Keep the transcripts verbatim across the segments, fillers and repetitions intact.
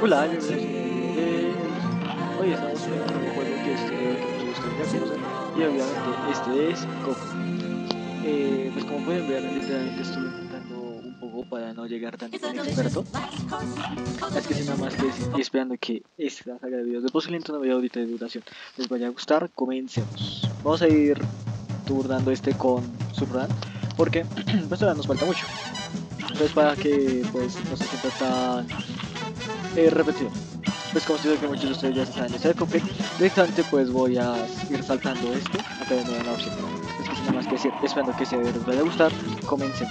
Hola, yo soy eh, hoy estamos jugando un juego que es eh, que muchos de ustedes ya conocen y obviamente este es Coco. Eh, pues como pueden ver, literalmente estuve intentando un poco para no llegar tan inexperto. Es que sin nada más que decir y esperando que esta saga de videos de posible una media horita de duración les vaya a gustar, comencemos. Vamos a ir turnando este con Subran porque pues todavía nos falta mucho. Entonces para que pues no se sienta tan eh, repetido. Pues como sé que muchos de ustedes ya se saben ese config, directamente pues voy a ir saltando este, acá ya me dan la opción. Es que sin nada más que decir, esperando que se les vaya a gustar, comencemos.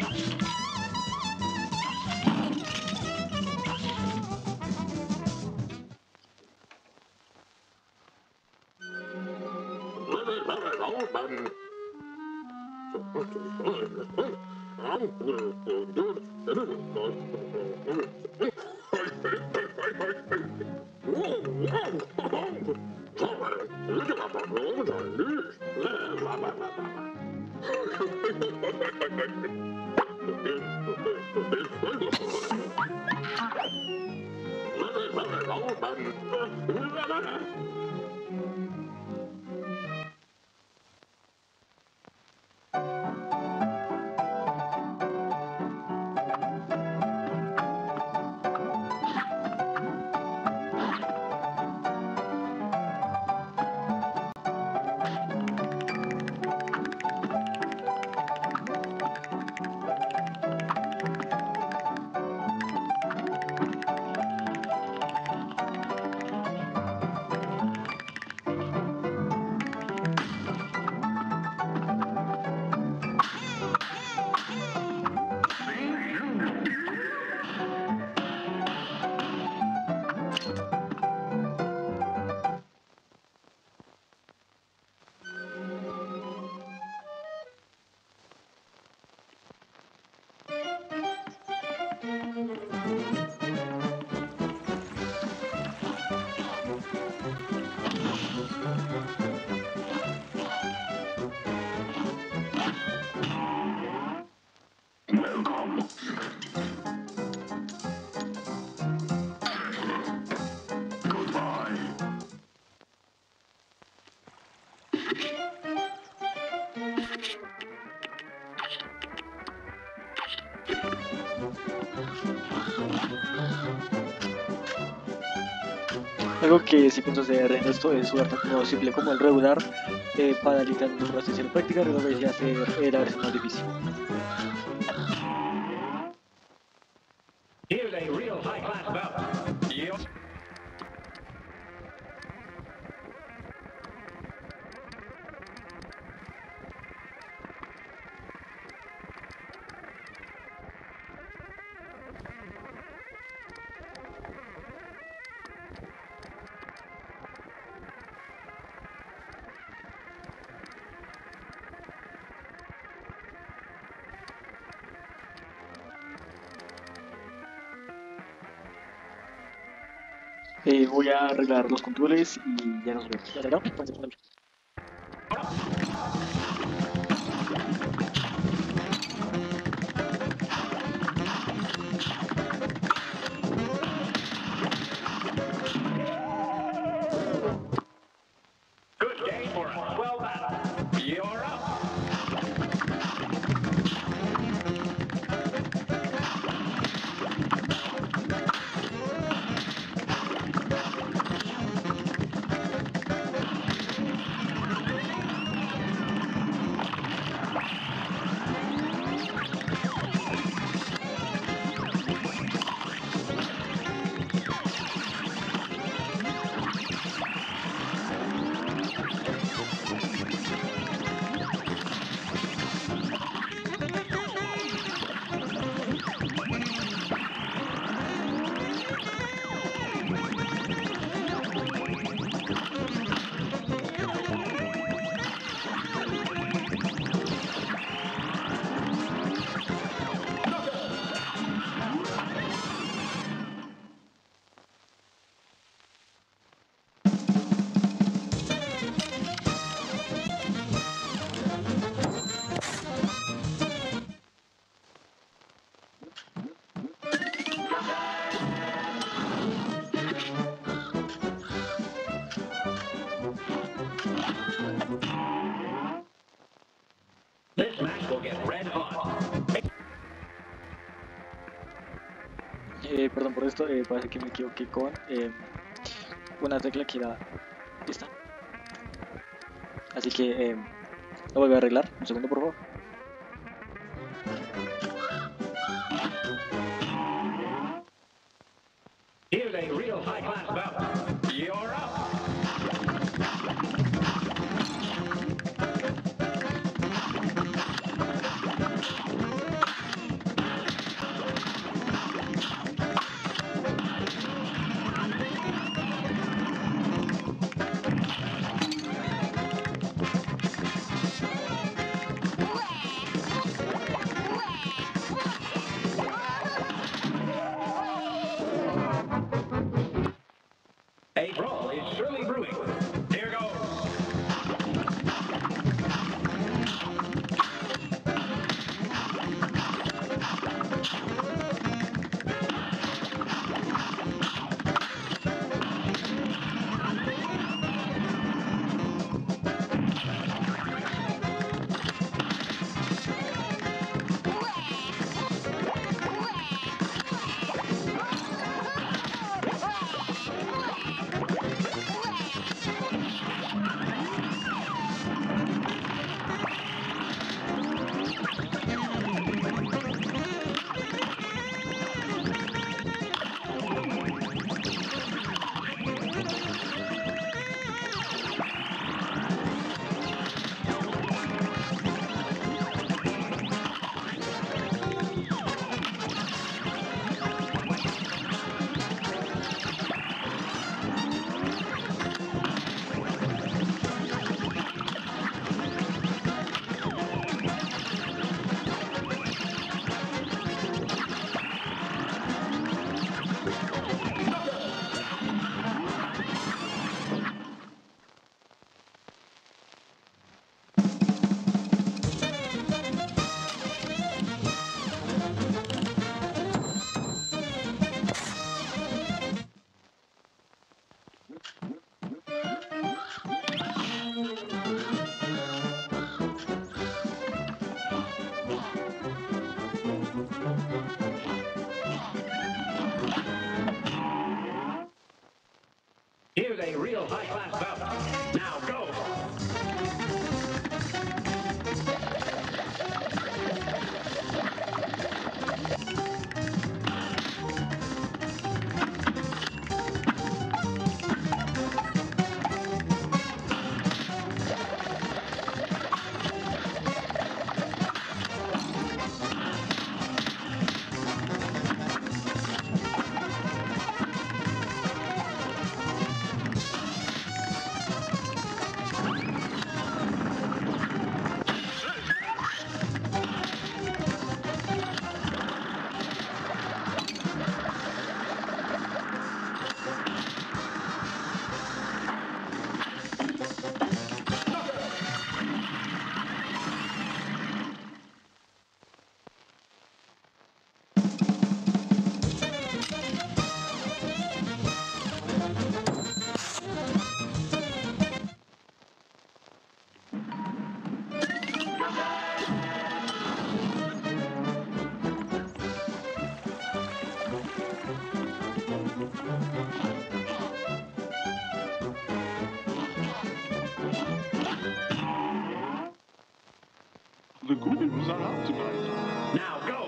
Algo que sí pienso hacer en esto es jugar tanto simple como el regular eh, para literalmente una sesión práctica, luego voy a hacer eh, la versión más difícil. Here's a real high-class bout. You- Eh, voy a arreglar los controles y ya nos vemos. ¿Ya arreglado? Entonces, bueno. Good day for a swell battle. You're up. Red Hot. Eh, perdón por esto, eh, parece que me equivoqué con eh, una tecla que era esta. Así que eh, lo voy a arreglar. Un segundo, por favor. Here's a real high-class bout. You're up. A brawl is surely brewing. Here goes. Here's a real high-class bout. Now go. The Goonies are out tonight. Now go.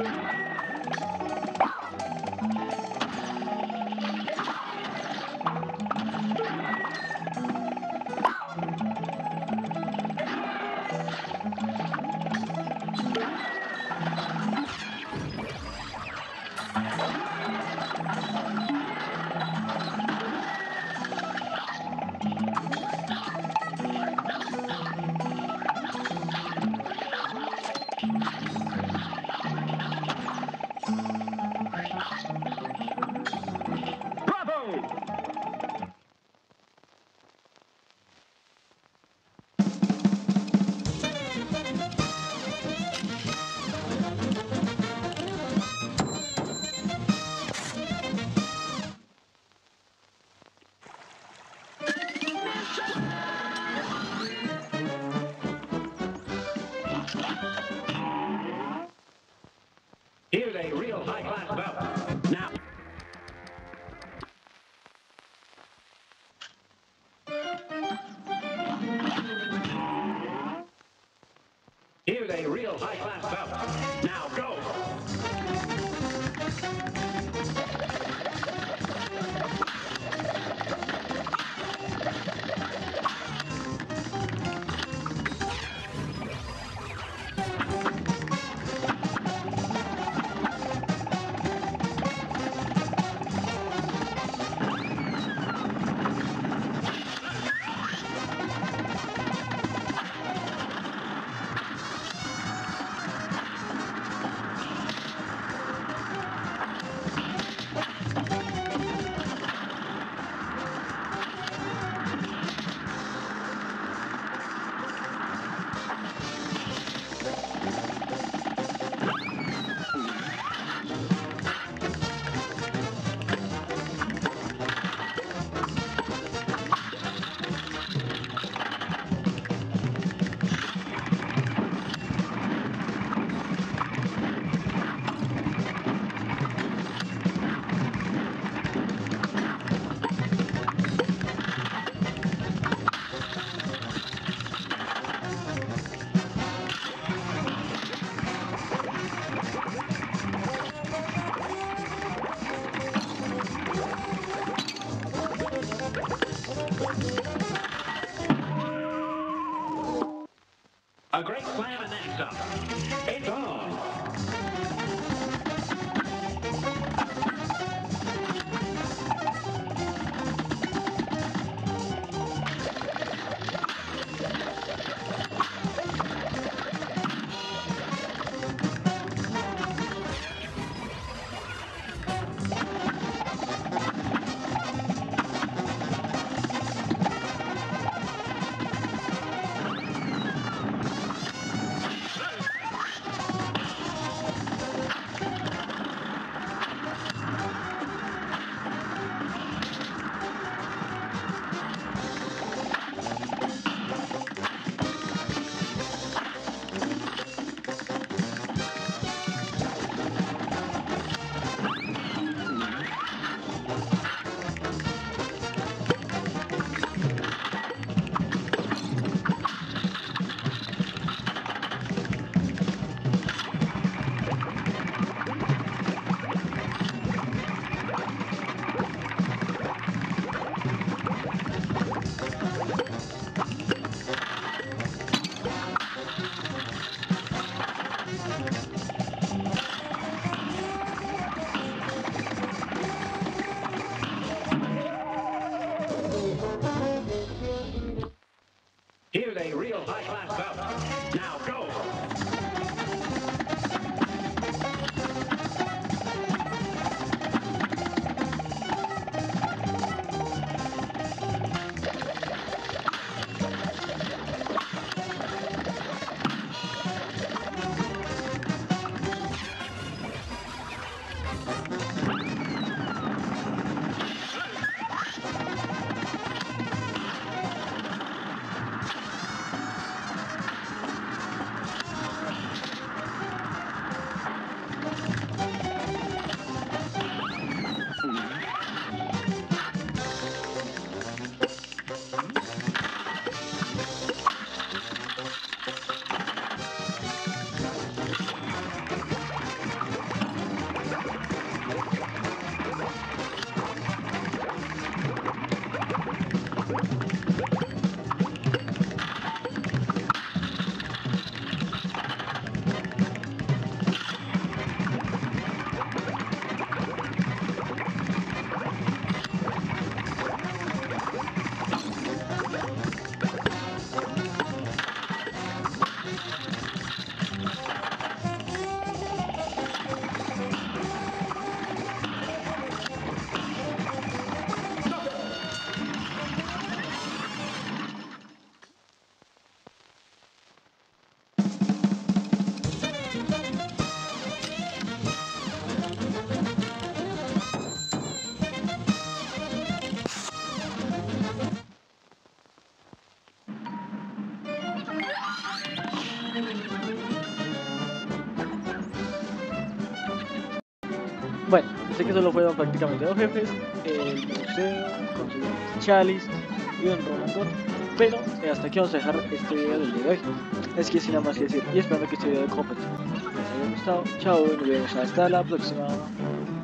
Here's a real high-class belt. Now. Here's a real high-class belt. Now go. Bueno, sé que solo fueron prácticamente dos jefes, el museo, conseguir un chalice y un rolandor, pero eh, hasta aquí vamos a dejar este video del día de hoy. Es que sin nada más que decir, y esperando que este video de Coppet les haya gustado. Chao, nos vemos hasta la próxima.